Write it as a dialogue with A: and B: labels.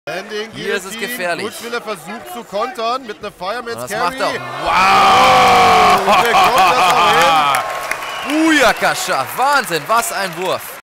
A: Landing,
B: Hier ist es gefährlich.
A: Gutwiller versucht zu kontern mit einer Fireman's
B: Das
A: Carry.
B: macht er.
A: Und der kommt das auch hin.
B: Booyakascha. Wahnsinn, was ein Wurf.